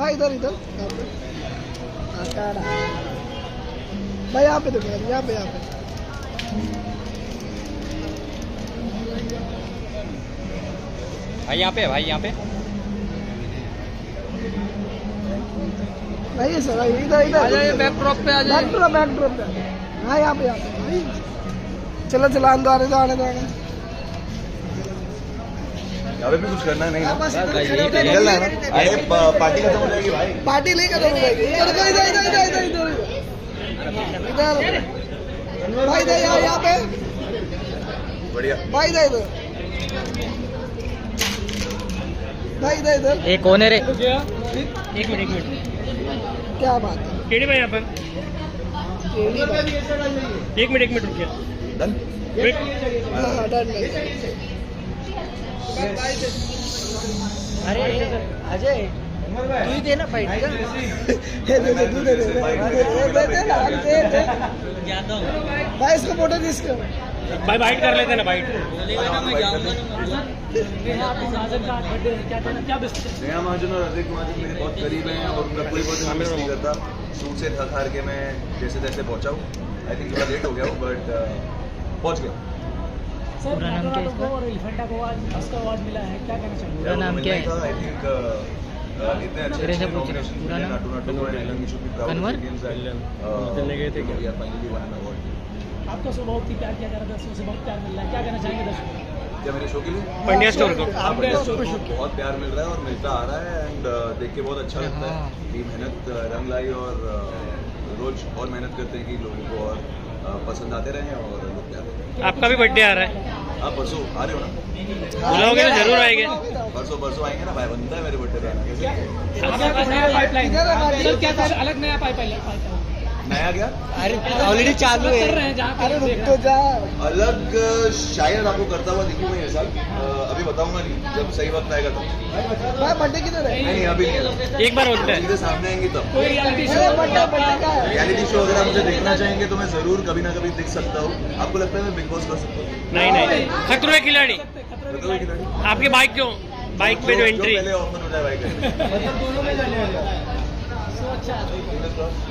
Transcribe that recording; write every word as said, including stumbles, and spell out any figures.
भाई इधर इधर भाई यहाँ पे देखो यार, यहाँ पे यहाँ पे भाई यहाँ पे भाई यहाँ पे नहीं सर, इधर इधर बैक ड्रॉप पे आ जाए, बैक ड्रॉप बैक ड्रॉप पे। हाँ यहाँ पे यहाँ पे चलो चलो आने दो आने दो आने दो आने दो। यहाँ पे भी कुछ करना नहीं ना, बस इधर खड़े होके निकलना है ना। अरे प- पार्टी खत्म हो जाएगी भाई। पार्टी नहीं खत्म हो जाएगी। इधर इधर इधर इधर इधर इधर इधर इधर भाई इधर यहाँ यहाँ पे बढ़िया भाई इधर इधर भाई इधर इधर। ये कौन है रे? एक मिनट एक मिनट क्या बात है? केडी भाई यहाँ पर केडी भाई। एक मिनट एक मिनट रुकिए। डन। वेट हाँ हाँ डन डन। अरे अजय तू ही दे ना फाइट का। हे दे दे तू दे दे दे दे दे दे दे। भाई इसको फोटो दे इसको। भाई बाइट कर लेते ना बाइट। नेहा महाजन और अजय महाजन मेरे बहुत करीब हैं और उनका कोई बहुत मिस नहीं करता। सूट से थक हार के मैं जैसे तैसे पहुंचा हूँ। आई थिंक थोड़ा लेट हो गया हूँ बट पहुंच गया। पूरा नाम क्या है इसका? पूरा नाम क्या है? आई थिंक इतने अच्छे मेरे से अच्छे पूछ रहे हो, nominations पूरा मिले, नाम? नाटू नाटू को and Ellen we should be proud of Kanwar? Indians and, uh, मिलने गए थे क्या? we are finally won an award. आपका शो बहुत ही प्यार किया जा रहा है, दर्शकों से बहुत प्यार मिल रहा है, क्या कहना चाहेंगे दर्शकों को? क्या मेरे शो के लिए? पंड्या स्टोर को। हाँ, पंड्या स्टोर को बहुत प्यार मिल रहा है और मिलता आ रहा है एंड देख के बहुत अच्छा लगता है कि मेहनत uh, रंग लाई और uh, रोज और मेहनत करते हैं कि लोगों को और uh, पसंद आते रहें और लोग प्यार देते हैं। आपका भी बर्थडे आ रहा है, आप परसों आ रहे हो ना? बुलाओगे तो जरूर आएंगे। परसों परसों आएंगे ना भाई, बनता है मेरे बर्थडे पे आना। कैसे पाइपलाइन इधर हमारी क्या सर अलग नया पाइपलाइन नया क्या? अरे ऑलरेडी चालू कर है। रहे हैं जहाँ अरे पे रुक तो जा। अलग शायद आपको करता हुआ दिखूँ मैं ये साल, अ, अभी बताऊंगा नहीं, जब सही वक्त आएगा तब। भाई बर्थडे किधर है? नहीं नहीं अभी नहीं है, एक बार होता है। सीधे सामने आएंगे तब। कोई रियलिटी शो अरे बर्थडे बर्थडे का है। रियलिटी शो अगर आप मुझे देखना चाहेंगे तो मैं जरूर कभी ना कभी दिख सकता हूँ। आपको लगता है मैं बिग बॉस कर सकता हूँ? नहीं नहीं नहीं खतरों के खिलाड़ी। बताओ कि नहीं? आपकी बाइक क्यों बाइक पे जो एंट्री पहले ऑफर हो जाए भाई अच्छा